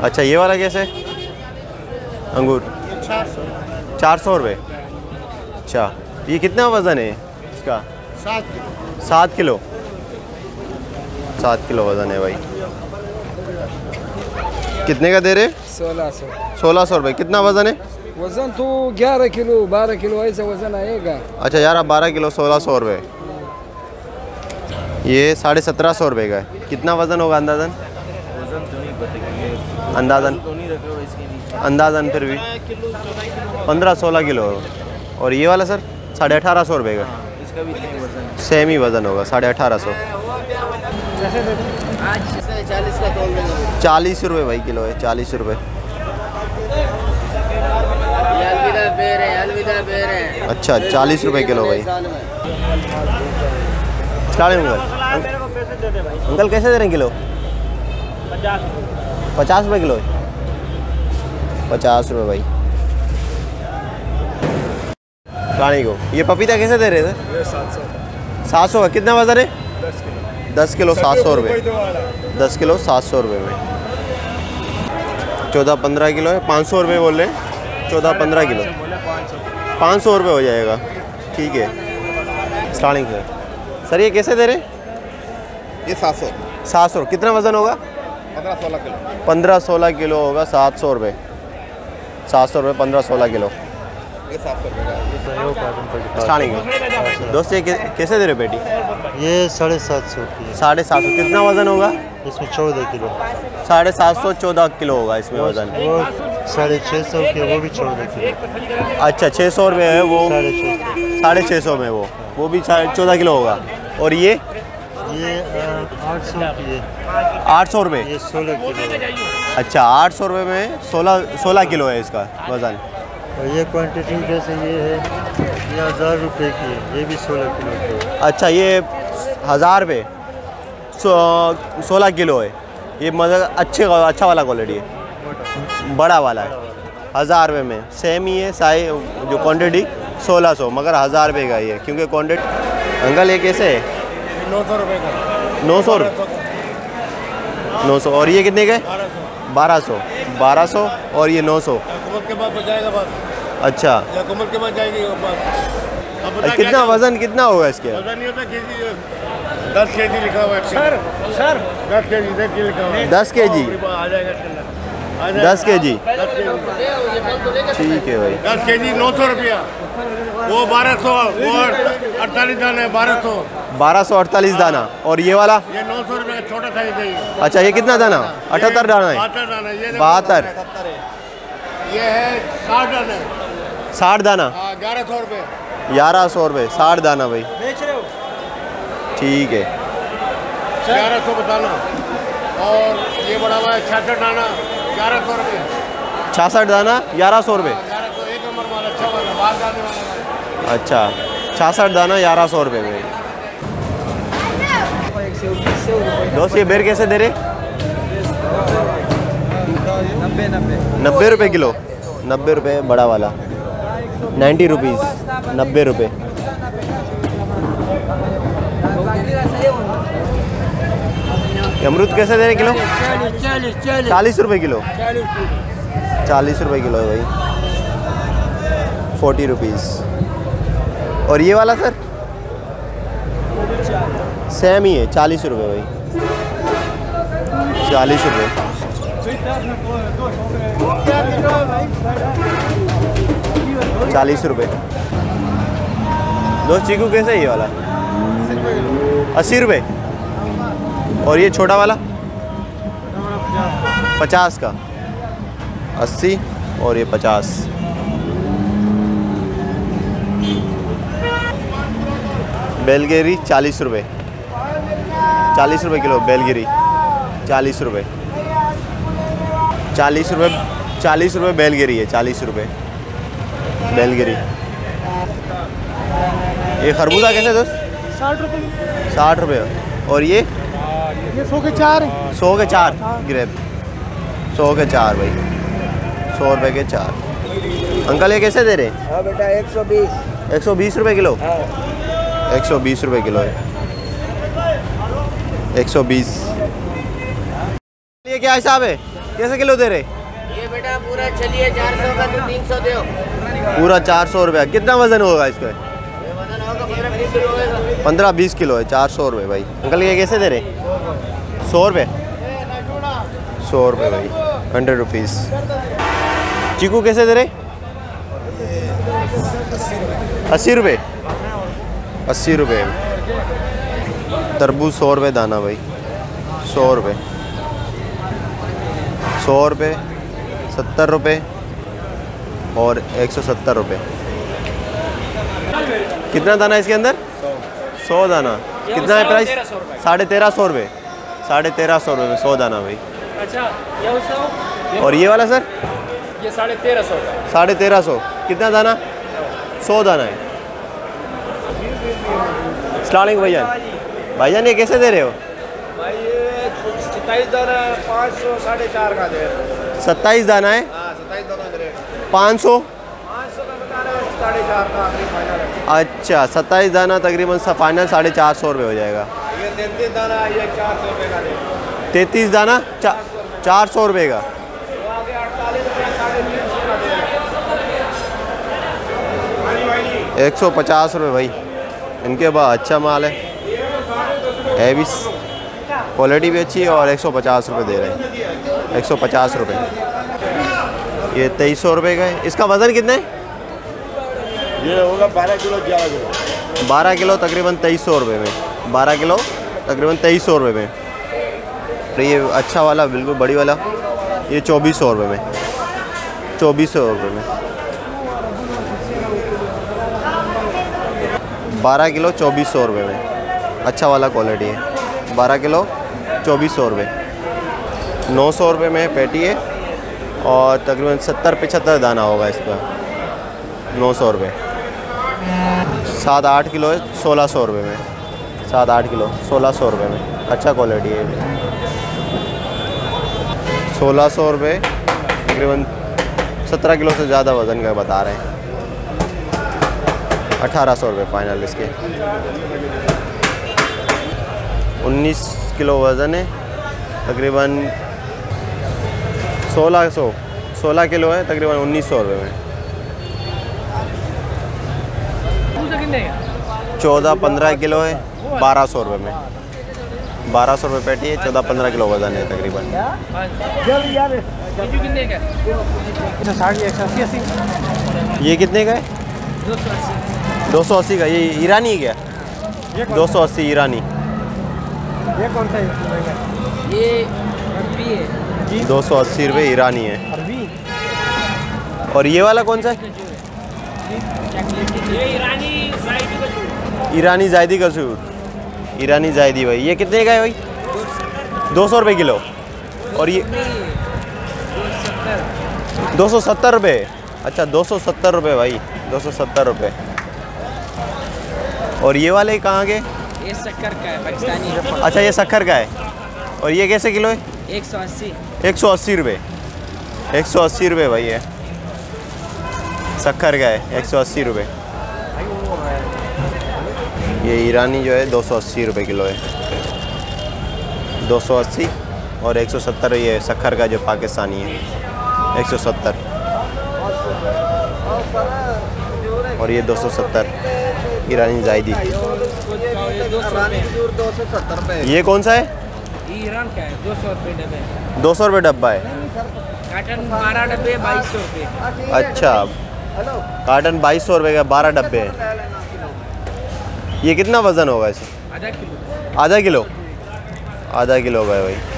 अच्छा ये वाला कैसे अंगूर? 400 रुपये। अच्छा ये कितना वज़न है इसका? 7 किलो। 7 किलो वज़न है भाई। कितने का दे रहे? 1600। 1600 रुपये। कितना वज़न है? वज़न तो 11 किलो 12 किलो ऐसा वज़न आएगा। अच्छा यार 12 किलो 1600 रुपये। ये 1750 रुपये का है। कितना वज़न होगा अंदाज़न? अंदाज़न फिर भी 15-16 किलो। और ये वाला सर 1850 रुपये का। इसका भी वज़न सेम ही वज़न होगा 1850। 40 रुपये भाई किलो है। 40 रुपये। अच्छा 40 रुपये किलो भाई। अंकल कैसे दे रहे हैं किलो? 50 रुपये किलो। 50 रुपये भाई। रानी को ये पपीता कैसे दे रहे थे? 700 का। कितना वज़न है? 10 किलो 700 रुपये। 10 किलो 700 रुपये में। 14-15 किलो है। 500 रुपये बोल रहे हैं। 14-15 किलो 500 रुपये हो जाएगा। ठीक है स्टार्टिंग से। सर ये कैसे दे रहे हैं? ये 700। 700। कितना वज़न होगा? 15-16 किलो। 15-16 किलो होगा। 700 रुपये। 700 रुपये 15-16 किलो। ये 700 रुपये का। स्टार्टिंग दोस्त ये कैसे दे रहे पेटी? ये 750 की। 750। कितना वज़न होगा? इसमें 14 किलो। 750 14 किलो होगा इसमें वज़न। वो 650 के वो भी 14 किलो। अच्छा 600 रुपये है वो। 650 में वो भी 14 किलो होगा। और ये 800 की है। 800 रुपये। ये 16 किलो। अच्छा 800 रुपये में 16 किलो है इसका वज़न। और ये क्वांटिटी जैसे ये है ये 1000 रुपये की है। ये भी 16 किलो की है। अच्छा ये 1000 रुपये 16 किलो है। ये मतलब अच्छा वाला क्वालिटी है। बड़ा वाला है 1000 रुपये में। सेम ही है साइज जो क्वांटिटी 1600 मगर 1000 रुपये का ही है क्योंकि क्वांटिटी। अंकल ये कैसे है? 900 रुपये का। 900 900। और ये कितने का? 1200। 1200 और ये 900। हुकूमत के बाद बचाएगा बात। अच्छा हुकूमत के बाद जाएगी बात। कितना वज़न कितना होगा इसके? वज़न नहीं होता केजी 10 केजी लिखा हुआ है। सर 10 केजी लिखा हुआ है। 10 केजी। आ जाएगा 10 केजी। ठीक है भाई। 10 केजी 900 रुपया। वो 1200 वो 48 दाना है। 1248 दाना। और ये वाला? ये 900 रुपये का छोटा साइज है। अच्छा ये कितना दाना? 78 दाना है। 72 दाना। ये 72। ये है 60 दाना। 60 दाना। 1100 रुपये। 1100 रुपये 60 दाना भाई। बेच रहे हो? ठीक है 1100 बताना। और ये बड़ा हुआ है 66 दाना 1100 रुपये। 66 दाना 1100 रुपये। 1100 एक नंबर माल अच्छा वाला बाहर जाने वाला। अच्छा 66 दाना 1100 रुपये में। दोस्त ये बेर कैसे दे रहे? 90 रुपये किलो। 90 रुपये बड़ा वाला। 90 रुपीज़ 90 रुपये। अमरूद कैसे दे रहे किलो? 40 रुपये किलो। 40 रुपये किलो है भाई। 40 रुपीज़। और ये वाला सर? सेम ही है 40 रुपये भाई। 40 रुपये। 40 रुपये। दो चीकू कैसे है ये वाला? 80 रुपये। और ये छोटा वाला? 50 का। 80 और ये 50। बेलगिरी 40 रुपये। 40 रुपये किलो बेलगिरी। 40 रुपये। 40 रुपये। 40 रुपये बेलगिरी है। 40 रुपये बेलगिरी। ये खरबूजा कैसे दोस्त? 60 रुपये। 60 रुपये। और ये 100 के 4 है। 100 के 4 ग्रेप। 100 के 4 भाई। 100 रुपये के 4। अंकल ये कैसे दे रहे? हाँ बेटा 120। 120 रुपये किलो। 120 रुपये किलो है। 120। ये क्या हिसाब है? कैसे किलो दे रहे? ये बेटा पूरा चलिए 400 का, तो 300 दो। पूरा 400 रुपया। कितना वजन होगा इसका? ये वजन होगा 15-20 किलो होगा। 15-20 किलो है। 400 रुपये भाई। अंकल ये कैसे दे रहे? 100 रुपये। 100 रुपये भाई, 100 रुपीज़। चीकू कैसे दे रहे? 80 रुपये। 80 रुपये। तरबूज 100 रुपये दाना भाई, 100 रुपये। 100 रुपये, 70 रुपये और 170 रुपये। कितना दाना है इसके अंदर? 100 दाना। कितना है प्राइस? 1350 रुपये। 1350 रुपये में 100 दाना भाई। अच्छा, और ये वाला सर? ये 1350 का। 1350। कितना दाना? 100 दाना है। अस्सलाम भाईजान। भाईजान ये कैसे दे रहे हो? भाई ये 27 दाना 500 4.5 का दे। 27 दाना है, हाँ 27 दाना दे रहे। 500। 500 का बता रहे 4.5 का आखिरी फाइनल है। अच्छा, 27 दाना तकरीबन फाइनल 450 रुपये हो जाएगा। ये 33 दाना ये 400 रुपये का दे। 33 दाना 400 रुपये का। वो आगे 48 रुपये 350 का दे रहे। 150 रुपये भाई। इनके पास अच्छा माल है भी, क्वालिटी भी अच्छी है और 150 रुपये दे रहे हैं। 150 रुपये। ये 2300 रुपये का है। इसका वज़न कितना है? ये होगा 12 किलो 11 किलो। 12 किलो तकरीबन 2300 रुपये में। 12 किलो तकरीबन 2300 रुपये में। तो ये अच्छा वाला बिल्कुल बड़ी वाला ये 2400 रुपये में। 2400 रुपये में 12 किलो 2400 रुपये में। अच्छा वाला क्वालिटी है। 12 किलो 2400 रुपये। 900 रुपये में पेटी है और तकरीबन 70-75 दाना होगा इसका। 900 रुपये। 7-8 किलो है 1600 रुपये में। 7-8 किलो 1600 रुपये में। अच्छा क्वालिटी है। 1600 रुपये तकरीबन 17 किलो से ज़्यादा वज़न का बता रहे हैं। 1800 रुपये फाइनल इसके। 19 किलो वज़न है तकरीबन 16 किलो है तकरीबन 1900 रुपये में। 14-15 किलो है 1200 रुपये में। 1200 रुपये पेटी है। 14-15 किलो वज़न है तकरीबन। ये कितने का है? 280 का। ये ईरानी है क्या? 280 ईरानी। ये कौन सा है? ये अरबी है। 280 रुपये ईरानी है। अरबी। और ये वाला कौन सा है? ये ईरानी जायदी का जूस। ईरानी जायदी का सूट। ईरानी जायदी भाई। ये कितने का है भाई? 200 रुपये किलो। और ये 270 रुपये। अच्छा 270 रुपये भाई। 270 रुपये। और ये वाले कहाँ के? ये शक्कर का है, पाकिस्तानी। अच्छा ये शक्कर का है। और ये कैसे किलो है? 180। 180 रुपये। 180 रुपये भाई है। शक्कर का है 180 रुपये। ये ईरानी जो है 280 रुपये किलो है। 280 और 170 ये शक्कर का जो पाकिस्तानी है 170। और ये 270 ईरानी जायदी। 270 रुपये। ये कौन सा है? ईरान का है, 200 रुपये डब्बे। 200 रुपये डब्बा है। काटन 12 डब्बे 2200 रुपये। अच्छा कार्टन 2200 रुपये का 12 डब्बे हैं। ये कितना वज़न होगा इसे? आधा किलो। आधा किलो। आधा किलो का है भाई।